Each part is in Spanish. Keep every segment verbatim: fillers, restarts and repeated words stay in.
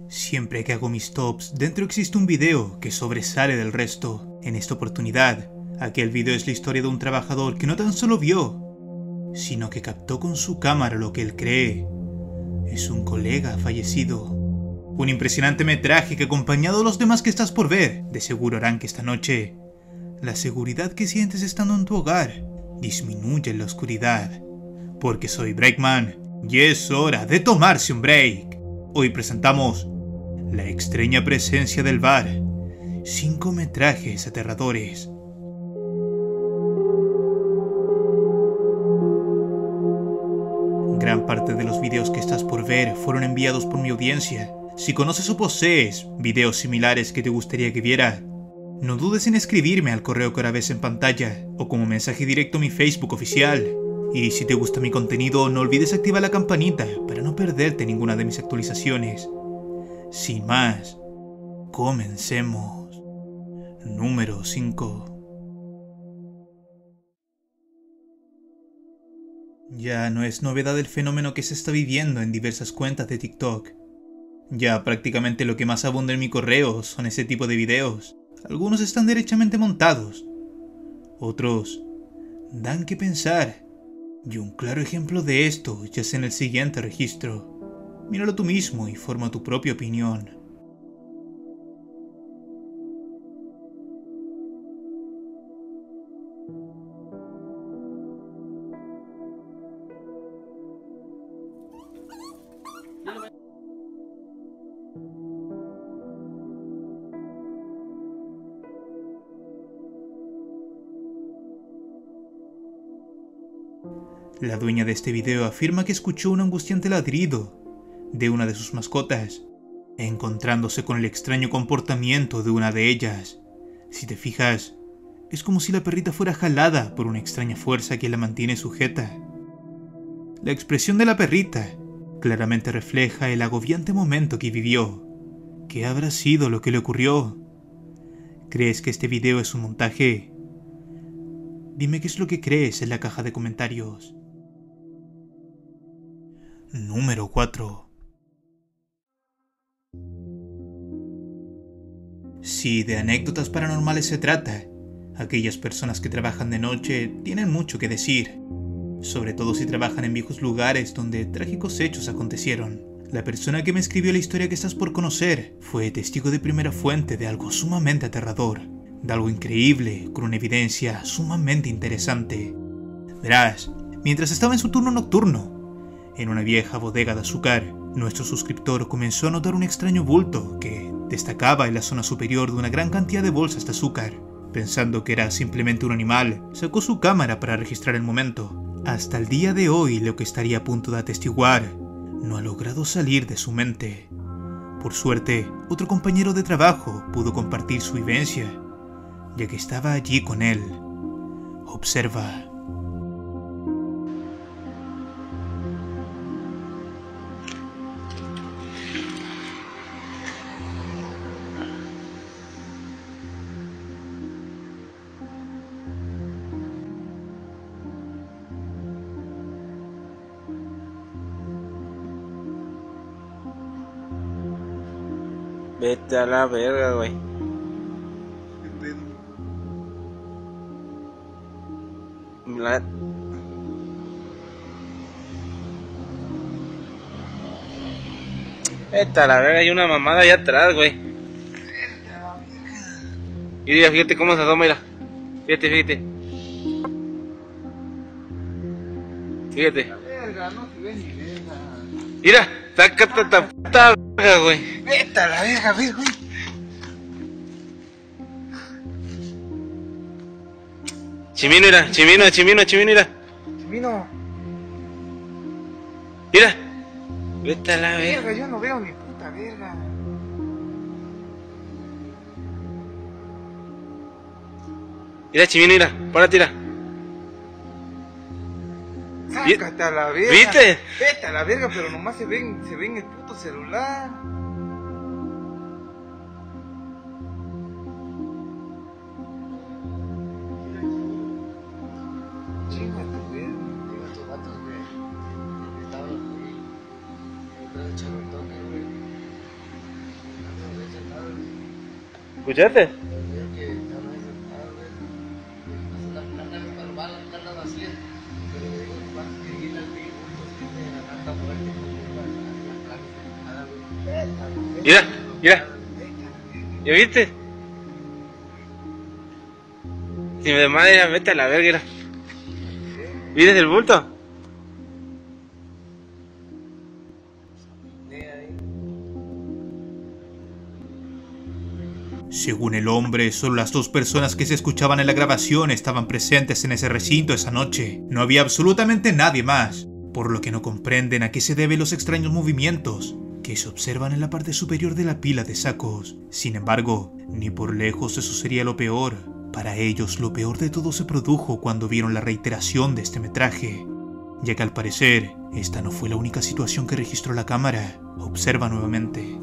Siempre que hago mis tops, dentro existe un video que sobresale del resto. En esta oportunidad, aquel video es la historia de un trabajador que no tan solo vio, sino que captó con su cámara lo que él cree es un colega fallecido. Un impresionante metraje que, acompañado de los demás que estás por ver, de seguro harán que esta noche la seguridad que sientes estando en tu hogar disminuya en la oscuridad. Porque soy Breakman y es hora de tomarse un break. Hoy presentamos la extraña presencia del bar. Cinco metrajes aterradores. Gran parte de los videos que estás por ver fueron enviados por mi audiencia. Si conoces o posees videos similares que te gustaría que viera, no dudes en escribirme al correo que ahora ves en pantalla o como mensaje directo a mi Facebook oficial. Y si te gusta mi contenido, no olvides activar la campanita para no perderte ninguna de mis actualizaciones. Sin más, comencemos. Número cinco. Ya no es novedad el fenómeno que se está viviendo en diversas cuentas de TikTok. Ya prácticamente lo que más abunda en mi correo son ese tipo de videos. Algunos están derechamente montados. Otros dan que pensar. Y un claro ejemplo de esto yace en el siguiente registro. Míralo tú mismo y forma tu propia opinión. La dueña de este video afirma que escuchó un angustiante ladrido de una de sus mascotas, encontrándose con el extraño comportamiento de una de ellas. Si te fijas, es como si la perrita fuera jalada por una extraña fuerza que la mantiene sujeta. La expresión de la perrita claramente refleja el agobiante momento que vivió. ¿Qué habrá sido lo que le ocurrió? ¿Crees que este video es un montaje? Dime qué es lo que crees en la caja de comentarios. Número cuatro. Si de anécdotas paranormales se trata, aquellas personas que trabajan de noche tienen mucho que decir, sobre todo si trabajan en viejos lugares donde trágicos hechos acontecieron. La persona que me escribió la historia que estás por conocer fue testigo de primera fuente de algo sumamente aterrador, de algo increíble con una evidencia sumamente interesante. Verás, mientras estaba en su turno nocturno, en una vieja bodega de azúcar, nuestro suscriptor comenzó a notar un extraño bulto que destacaba en la zona superior de una gran cantidad de bolsas de azúcar. Pensando que era simplemente un animal, sacó su cámara para registrar el momento. Hasta el día de hoy, lo que estaría a punto de atestiguar no ha logrado salir de su mente. Por suerte, otro compañero de trabajo pudo compartir su vivencia, ya que estaba allí con él. Observa. Vete a la verga, güey. La... Vete a la verga, hay una mamada allá atrás, güey. Y mira, fíjate cómo se asoma, mira. Fíjate, fíjate. Fíjate. Mira, sácate esta puta verga, güey. Vete a la verga, güey. Chimino, mira, chimino, chimino, chimino, mira. Chimino. Mira. Vete a la verga. Verga, yo no veo ni puta verga. Mira, chimino, mira. Párate, mira. Sácate a la verga. ¿Viste? Vete a la verga, pero nomás se ven, se ve en el puto celular. Chinga tu verga. Digo, tus vatos, güey. Estaban, güey. Yo creo que echar un toque, güey. ¿Escuchaste? Mira, mira. ¿Ya viste? Si me demanda ya vete a la verga. ¿Viste el bulto? Según el hombre, solo las dos personas que se escuchaban en la grabación estaban presentes en ese recinto esa noche. No había absolutamente nadie más, por lo que no comprenden a qué se deben los extraños movimientos que se observan en la parte superior de la pila de sacos. Sin embargo, ni por lejos eso sería lo peor. Para ellos, lo peor de todo se produjo cuando vieron la reiteración de este metraje, ya que al parecer, esta no fue la única situación que registró la cámara. Observa nuevamente.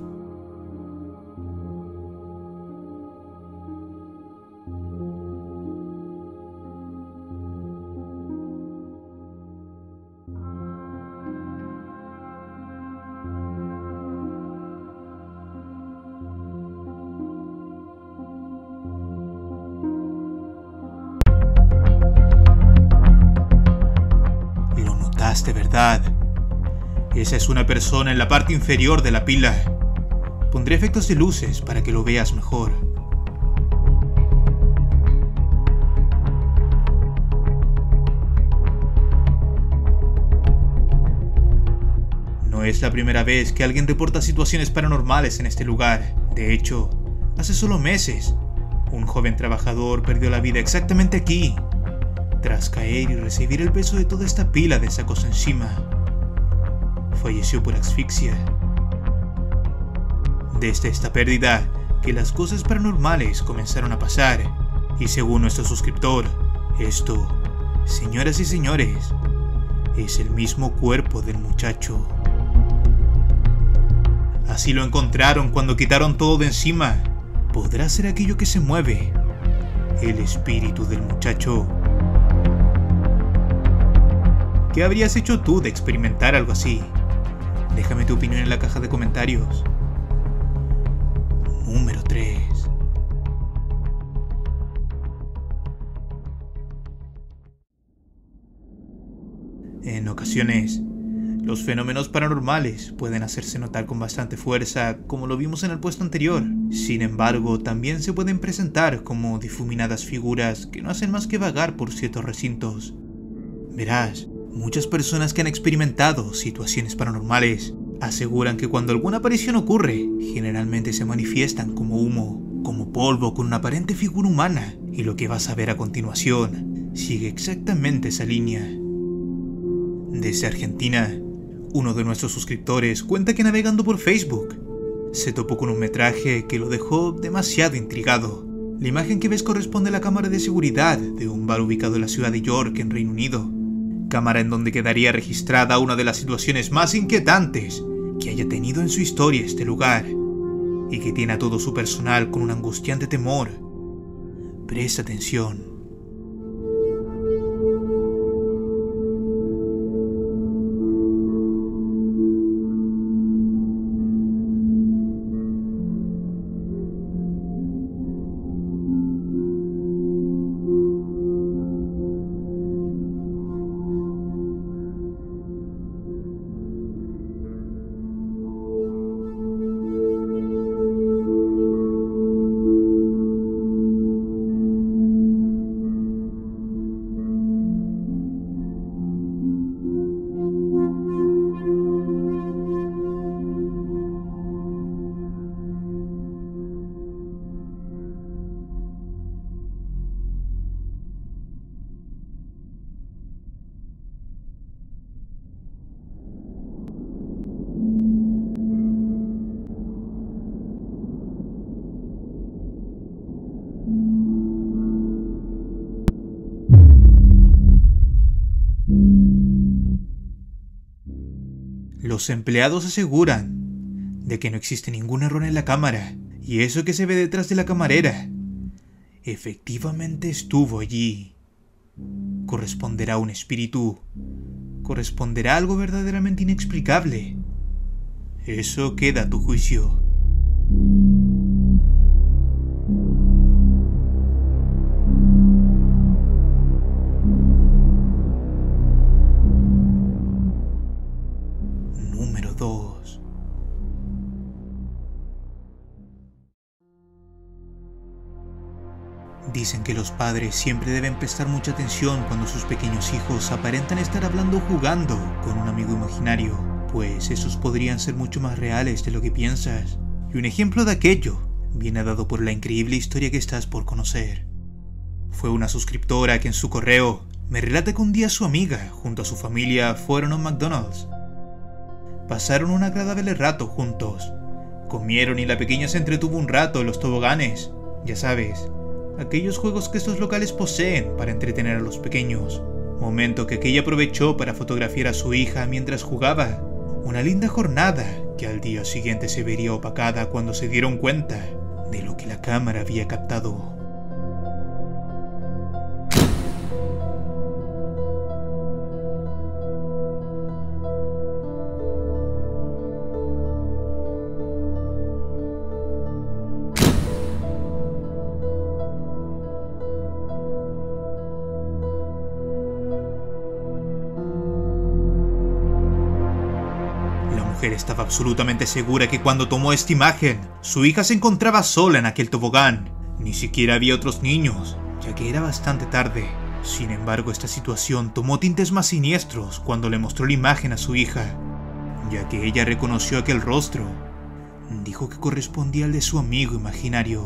De verdad. Esa es una persona en la parte inferior de la pila. Pondré efectos de luces para que lo veas mejor. No es la primera vez que alguien reporta situaciones paranormales en este lugar. De hecho, hace solo meses, un joven trabajador perdió la vida exactamente aquí, tras caer y recibir el peso de toda esta pila de sacos encima. Falleció por asfixia. Desde esta pérdida, que las cosas paranormales comenzaron a pasar, y según nuestro suscriptor, esto, señoras y señores, es el mismo cuerpo del muchacho. Así lo encontraron cuando quitaron todo de encima. ¿Podrá ser aquello que se mueve? El espíritu del muchacho. ¿Qué habrías hecho tú de experimentar algo así? Déjame tu opinión en la caja de comentarios. Número tres. En ocasiones, los fenómenos paranormales pueden hacerse notar con bastante fuerza, como lo vimos en el puesto anterior. Sin embargo, también se pueden presentar como difuminadas figuras que no hacen más que vagar por ciertos recintos. Verás, muchas personas que han experimentado situaciones paranormales aseguran que cuando alguna aparición ocurre, generalmente se manifiestan como humo, como polvo con una aparente figura humana, y lo que vas a ver a continuación sigue exactamente esa línea. Desde Argentina, uno de nuestros suscriptores cuenta que navegando por Facebook se topó con un metraje que lo dejó demasiado intrigado. La imagen que ves corresponde a la cámara de seguridad de un bar ubicado en la ciudad de York, en Reino Unido. Cámara en donde quedaría registrada una de las situaciones más inquietantes que haya tenido en su historia este lugar, y que tiene a todo su personal con un angustiante temor. Presta atención. Los empleados aseguran de que no existe ningún error en la cámara, y eso que se ve detrás de la camarera efectivamente estuvo allí. ¿Corresponderá a un espíritu? ¿Corresponderá a algo verdaderamente inexplicable? Eso queda a tu juicio. por dos. Dicen que los padres siempre deben prestar mucha atención cuando sus pequeños hijos aparentan estar hablando o jugando con un amigo imaginario, pues esos podrían ser mucho más reales de lo que piensas. Y un ejemplo de aquello viene dado por la increíble historia que estás por conocer. Fue una suscriptora que en su correo me relata que un día su amiga, junto a su familia, fueron a un McDonald's. Pasaron un agradable rato juntos. Comieron y la pequeña se entretuvo un rato en los toboganes. Ya sabes, aquellos juegos que estos locales poseen para entretener a los pequeños. Momento que aquella aprovechó para fotografiar a su hija mientras jugaba. Una linda jornada que al día siguiente se vería opacada cuando se dieron cuenta de lo que la cámara había captado. Estaba absolutamente segura que cuando tomó esta imagen, su hija se encontraba sola en aquel tobogán. Ni siquiera había otros niños, ya que era bastante tarde. Sin embargo, esta situación tomó tintes más siniestros cuando le mostró la imagen a su hija, ya que ella reconoció aquel rostro. Dijo que correspondía al de su amigo imaginario.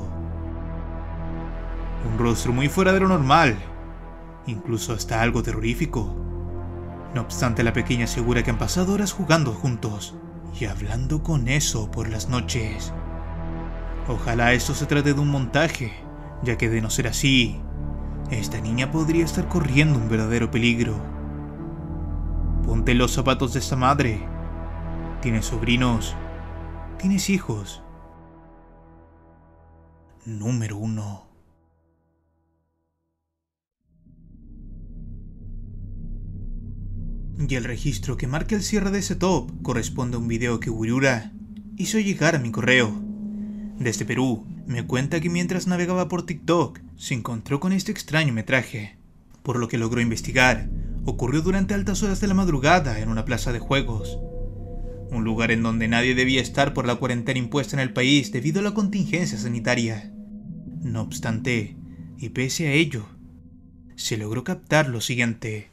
Un rostro muy fuera de lo normal, incluso hasta algo terrorífico. No obstante, la pequeña asegura que han pasado horas jugando juntos y hablando con eso por las noches. Ojalá esto se trate de un montaje, ya que de no ser así, esta niña podría estar corriendo un verdadero peligro. Ponte los zapatos de esta madre. ¿Tienes sobrinos? ¿Tienes hijos? Número uno. Y el registro que marca el cierre de ese top corresponde a un video que Wirura hizo llegar a mi correo. Desde Perú, me cuenta que mientras navegaba por TikTok, se encontró con este extraño metraje. Por lo que logró investigar, ocurrió durante altas horas de la madrugada en una plaza de juegos. Un lugar en donde nadie debía estar por la cuarentena impuesta en el país debido a la contingencia sanitaria. No obstante, y pese a ello, se logró captar lo siguiente.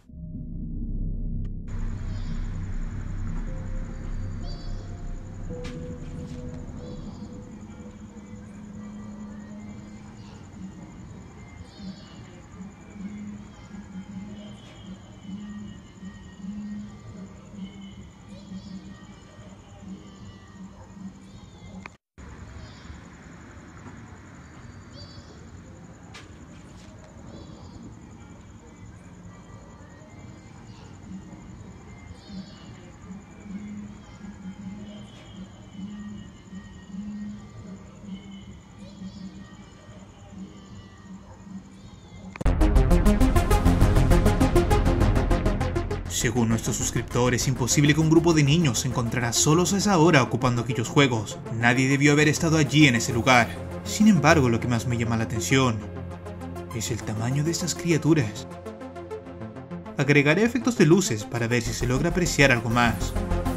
Según nuestros suscriptores, es imposible que un grupo de niños se encontrara solos a esa hora ocupando aquellos juegos. Nadie debió haber estado allí en ese lugar. Sin embargo, lo que más me llama la atención es el tamaño de estas criaturas. Agregaré efectos de luces para ver si se logra apreciar algo más.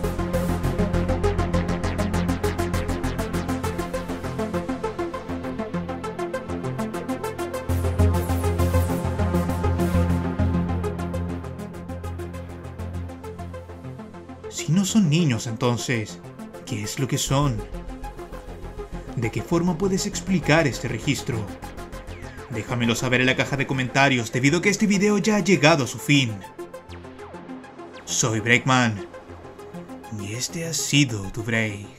Si no son niños, entonces, ¿qué es lo que son? ¿De qué forma puedes explicar este registro? Déjamelo saber en la caja de comentarios, debido a que este video ya ha llegado a su fin. Soy Breakman, y este ha sido tu break.